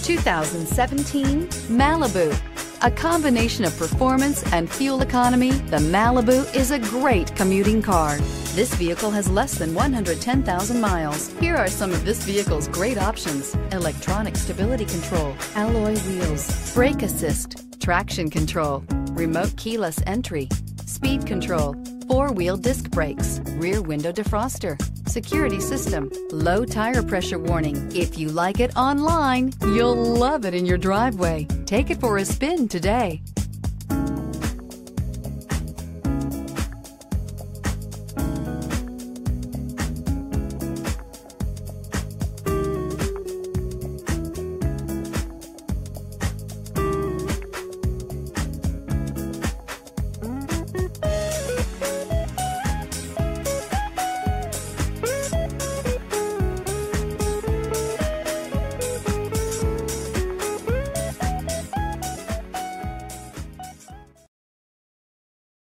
2017 Malibu. A combination of performance and fuel economy, the Malibu is a great commuting car. This vehicle has less than 110,000 miles. Here are some of this vehicle's great options: electronic stability control, alloy wheels, brake assist, traction control, remote keyless entry, speed control, four-wheel disc brakes, rear window defroster, security system, low tire pressure warning. If you like it online, you'll love it in your driveway. Take it for a spin today.